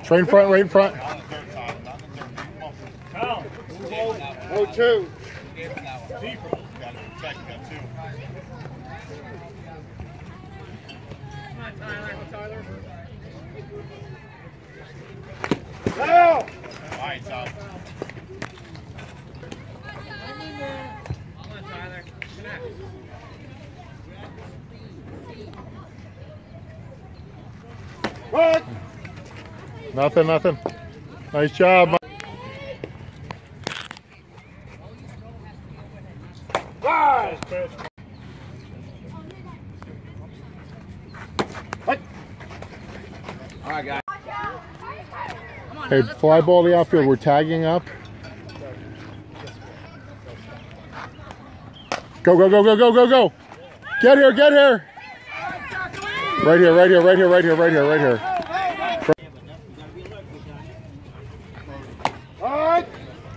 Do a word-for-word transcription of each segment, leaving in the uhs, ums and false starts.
Right in front, right in front. Oh, two. Now! All right, Tom. What? Nothing, nothing. Nice job. Five. What? All right, guys. Hey, fly ball to the outfield. We're tagging up. Go, go, go, go, go, go, go. Get here, get here. Right here, right here, right here, right here, right here, right here. All right.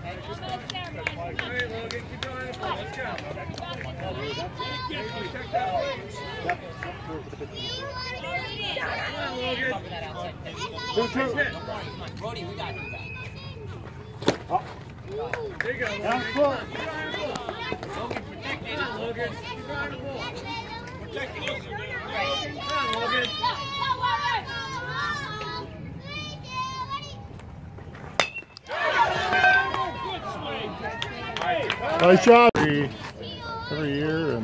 Two, two. Brody, we got you. Oh. There you go. Down foot. Logan, protect it. Logan. Protect it. Come on, Logan. Nice job. Every, every year and.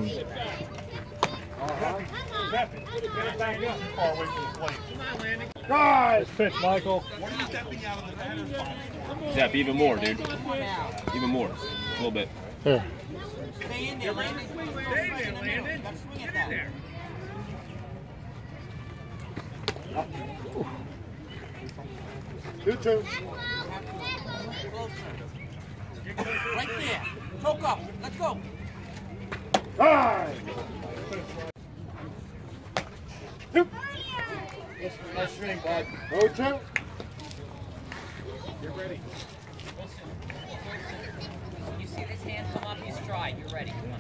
Guys, pitch, Michael. Zep, even more, dude. Even more. A little bit. Here. Stay in there, Landon. Stay in there, Landon. Gotta swing at that. two, two. Right there. Choke up. Let's go. Five. Two. Nice swing, bud. Oh, two. You're ready. You see this hand come up, he's stride. You're ready. Come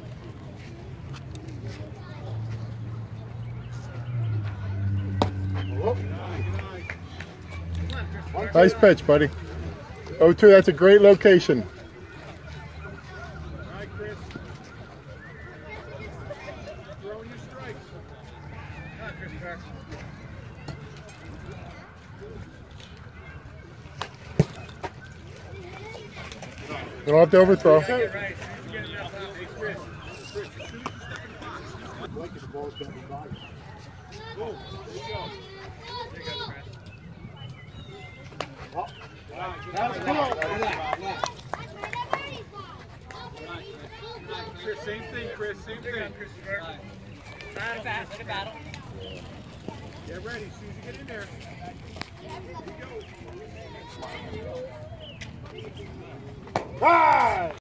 on. Nice pitch, buddy. oh two, that's a great location. All right, Chris. Throwing your strikes. Come on, Chris Park. You don't have to overthrow. Right. Get it out. Hey, Chris. Chris, as soon as you step in box, like the ball's going to be by you. Boom. There you go. There you go, Chris. Oh. That's cool. Chris, same thing, Chris. Same thing. Chris, Battle, battle, let it battle. get ready. As soon as you get in there. There you go. Five.